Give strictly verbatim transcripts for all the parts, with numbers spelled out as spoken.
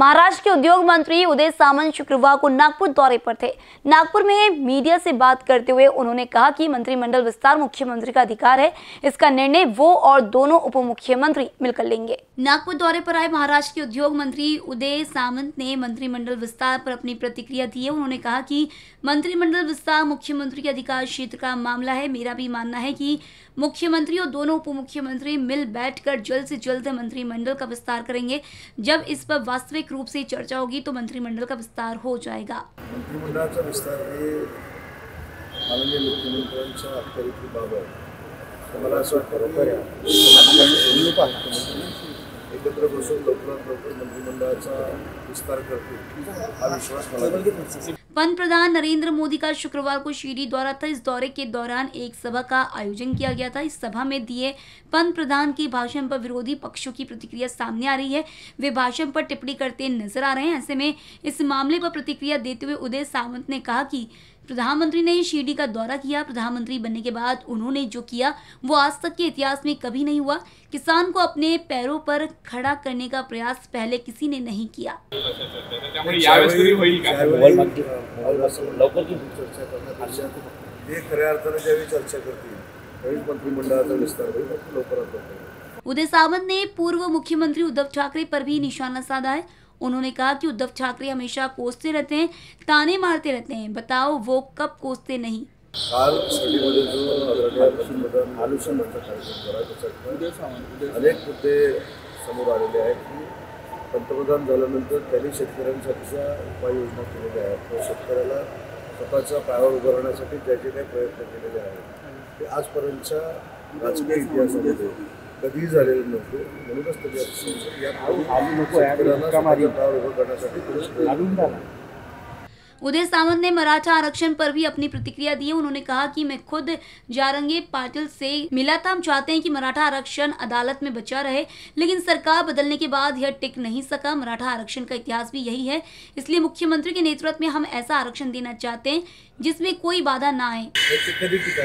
महाराष्ट्र के उद्योग मंत्री उदय सामंत शुक्रवार को नागपुर दौरे पर थे। नागपुर में मीडिया से बात करते हुए उन्होंने कहा कि मंत्रिमंडल विस्तार मुख्यमंत्री का अधिकार है, इसका निर्णय वो और दोनों उप मुख्यमंत्री मिलकर लेंगे। नागपुर दौरे पर आए महाराष्ट्र के उद्योग मंत्री उदय सामंत ने मंत्रिमंडल विस्तार पर अपनी प्रतिक्रिया दी है। उन्होंने कहा कि मंत्रिमंडल विस्तार मुख्यमंत्री के अधिकार क्षेत्र का मामला है। मेरा भी मानना है कि मुख्यमंत्री और दोनों उप मुख्यमंत्री मिल बैठकर जल्द से जल्द मंत्रिमंडल का विस्तार करेंगे। जब इस पर वास्तविक रूप से चर्चा होगी तो मंत्रिमंडल का विस्तार हो जाएगा। मंत्रिमंडळाचा विस्तार हे माननीय मुख्यमंत्र्यांच्या अखत्यारीतली बाब आहे। मला असं वाटतं एकत्र बसून लवकरात लवकर मंत्रिमंडळाचा विस्तार करतील हा विश्वास मला। पंतप्रधान नरेंद्र मोदी का शुक्रवार को शिरडी दौरा था। इस दौरे के दौरान एक सभा का आयोजन किया गया था। इस सभा में दिए पंतप्रधान के भाषण पर विरोधी पक्षों की प्रतिक्रिया सामने आ रही है। वे भाषण पर टिप्पणी करते नजर आ रहे हैं। ऐसे में इस मामले पर प्रतिक्रिया देते हुए उदय सामंत ने कहा कि प्रधानमंत्री ने शिरडी का दौरा किया। प्रधानमंत्री बनने के बाद उन्होंने जो किया वो आज तक के इतिहास में कभी नहीं हुआ। किसान को अपने पैरों पर खड़ा करने का प्रयास पहले किसी ने नहीं किया। उदय सामंत ने पूर्व मुख्यमंत्री उद्धव ठाकरे पर भी निशाना साधा है। उन्होंने कहा कि उद्धव ठाकरे हमेशा कोसते रहते हैं, ताने मारते रहते हैं। बताओ वो कब कोसते नहीं। काल शिर्डीमध्ये जो आदरणीय आलूसंबंध कार्यक्रम करा अनेक मुद्दे समोर आलेले आहेत की पंतप्रधान झाल्यानंतर त्यांनी शेतकऱ्यांसाठीच्या उपाययोजना केलेल्या आहेत व शेतकऱ्याला स्वतःच्या पायावर उभं राहण्यासाठी ज्याचे काही प्रयत्न केलेले आहेत ते आजपर्यंतच्या राजकीय इतिहासामध्ये कधी झालेलं नव्हतं। म्हणूनच तरी या पायावर उभं करण्यासाठी उदय सामंत ने मराठा आरक्षण पर भी अपनी प्रतिक्रिया दी है। उन्होंने कहा कि मैं खुद जारंगे पाटिल से मिला था। हम चाहते हैं कि मराठा आरक्षण अदालत में बचा रहे, लेकिन सरकार बदलने के बाद यह टिक नहीं सका। मराठा आरक्षण का इतिहास भी यही है, इसलिए मुख्यमंत्री के नेतृत्व में हम ऐसा आरक्षण देना चाहते हैं जिसमें कोई बाधा ना आए। टीका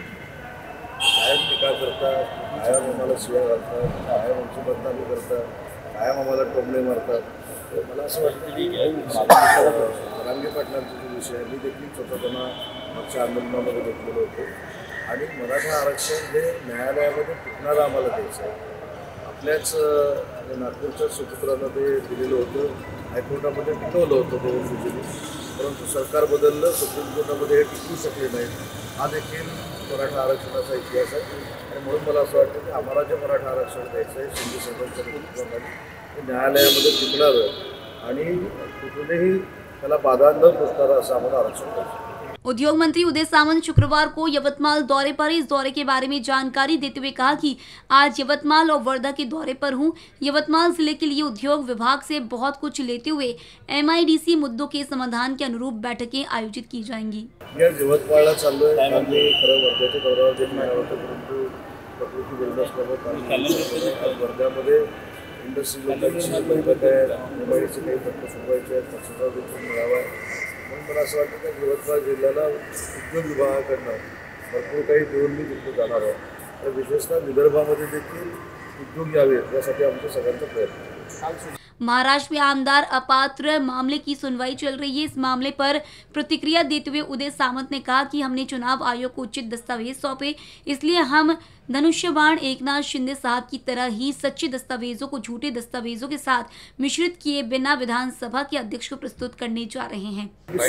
करतात, कायम आम्हाला शिवाय घालतात, कायम आमची बदनामी करतात, कायम आम्हाला टोमणे मारतात। मला असं वाटतं की जारंगे पाटलांचा जो विषय मी देखील स्वतःना मागच्या आंदोलनामध्ये घेतलेलं होतं आणि मराठा आरक्षण हे न्यायालयामध्ये टिकणारं आम्हाला द्यायचं आहे। आपल्याच नागपूरच्या सुपुत्रांना ते दिलेलं होतं, हायकोर्टामध्ये टिकवलं होतं दोन दिवसांनी, परंतु सरकार बदललं, सुप्रीम कोर्टामध्ये हे टिकवू शकले नाहीत। हा देखील मराठा आरक्षणाचा इतिहास आहे आणि म्हणून मला असं वाटतं की आम्हाला जे मराठा आरक्षण द्यायचं आहे शिंदे साहेबांच्या नेतृत्वाखाली ते न्यायालयामध्ये टिकणारं आणि कुठूनही त्याला बाधा न पोचणारं असं आम्हाला आरक्षण द्यायचं। उद्योग मंत्री उदय सामंत शुक्रवार को यवतमाल दौरे पर इस दौरे के बारे में जानकारी देते हुए कहा कि आज यवतमाल और वर्धा के दौरे पर हूं। यवतमाल जिले के लिए उद्योग विभाग से बहुत कुछ लेते हुए एमआईडीसी मुद्दों के समाधान के अनुरूप बैठकें आयोजित की जाएंगी। यवतमाळला चाललोय, आम्ही खरं वर्ध्याच्या दौऱ्यावर देखील आलो होतो, परंतु प्रकृती बंद असल्यामुळे वर्ध्यामध्ये इंडस्ट्री लोकांची बैठक आहे, एमआयडीसी काही प्रश्न सोडवायचे आहेत, पक्षाचा देखील मिळावा आहे। म्हणून मला असं वाटतं की यवतमाळ जिल्ह्याला उद्योग विभागाकडनं भरपूर काही देऊन मी तिथे जाणार आहे। तर विशेषतः विदर्भामध्ये देखील उद्योग यावेत यासाठी आमच्या सगळ्यांचा प्रयत्न आहे। महाराष्ट्र में आमदार अपात्र मामले की सुनवाई चल रही है। इस मामले पर प्रतिक्रिया देते हुए उदय सामंत ने कहा कि हमने चुनाव आयोग को उचित दस्तावेज सौंपे, इसलिए हम धनुष्यबाण एकनाथ शिंदे साहब की तरह ही सच्चे दस्तावेजों को झूठे दस्तावेजों के साथ मिश्रित किए बिना विधानसभा के अध्यक्ष को प्रस्तुत करने जा रहे हैं।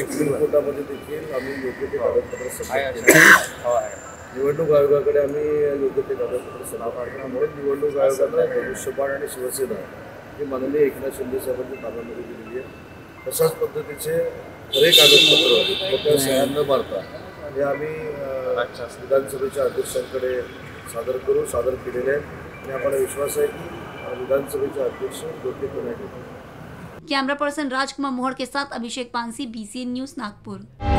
निवडणूक आयोगाकडे आम्ही योग्य ते कागदपत्र सादर म्हणून निवडणूक आयोगानं धनुष्यबाण आणि शिवसेना ही माननीय एकनाथ शिंदे साहेबांच्या ताब्यामध्ये दिलेली आहे। तशाच पद्धतीचे खरे कागदपत्र मोठ्या सह्या न मारता हे आम्ही विधानसभेच्या अध्यक्षांकडे सादर करू सादर केलेले आहेत आणि आम्हाला विश्वास आहे की विधानसभेचे अध्यक्ष योग्य निर्णय घेतील। कैमरा पर्सन राजकुमार मोहर के साथ अभिषेक पानसी, बीसीएन न्यूज़ नागपुर।